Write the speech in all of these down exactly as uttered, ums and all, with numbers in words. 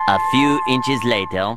A few inches later.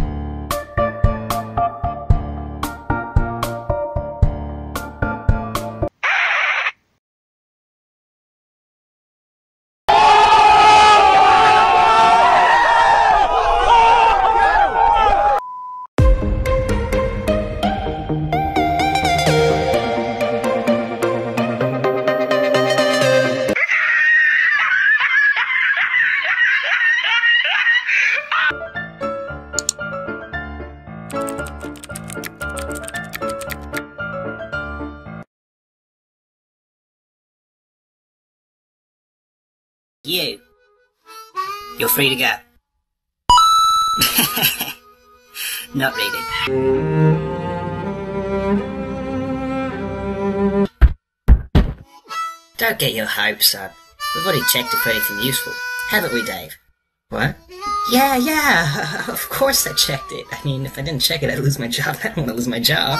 You. You're free to go. Not really. Don't get your hopes up. We've already checked it for anything useful. Haven't we, Dave? What? Yeah, yeah, of course I checked it. I mean, if I didn't check it, I'd lose my job. I don't want to lose my job.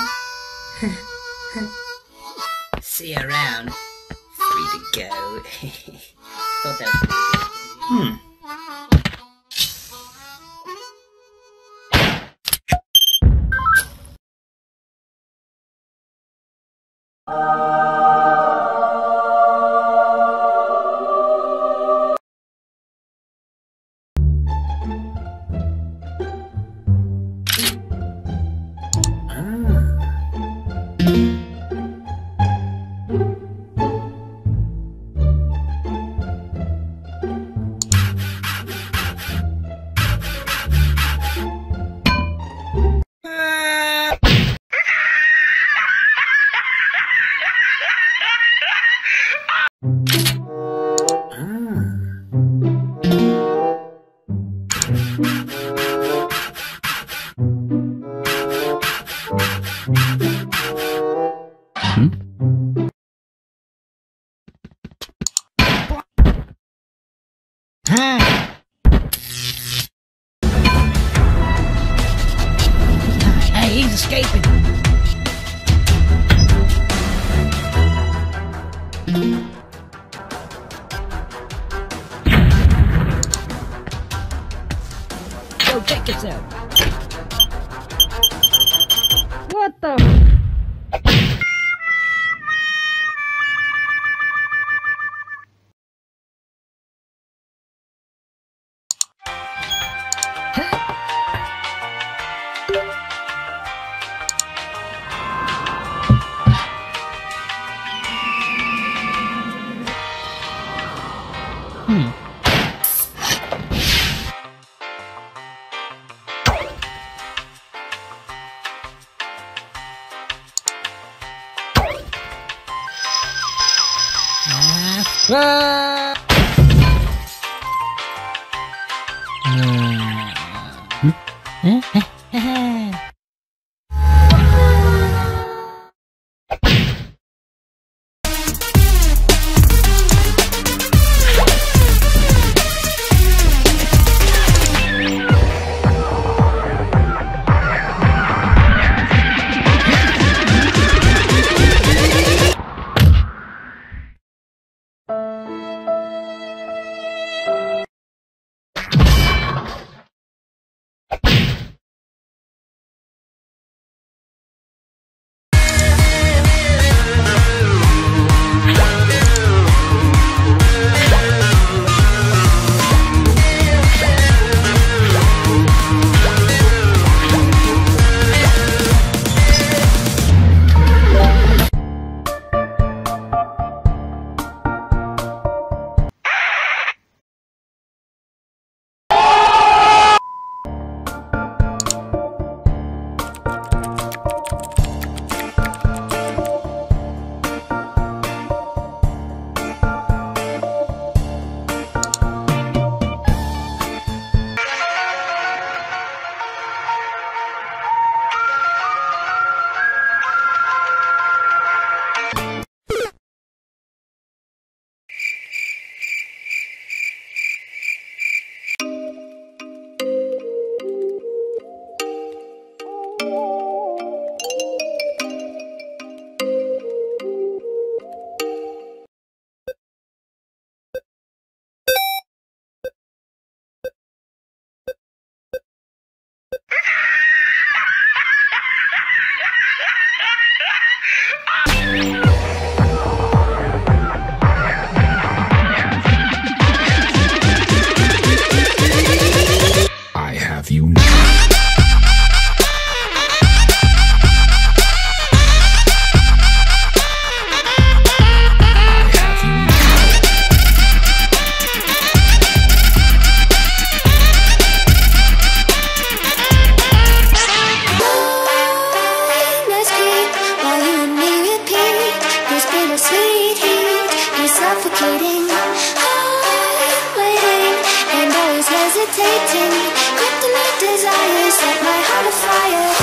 See you around. Free to go. Thought that was pretty good. Hmm. Hey, he's escaping. Go check this out. What the? Hmm. Ah. Hmm. hesitating. Kryptonite desires set my heart afire.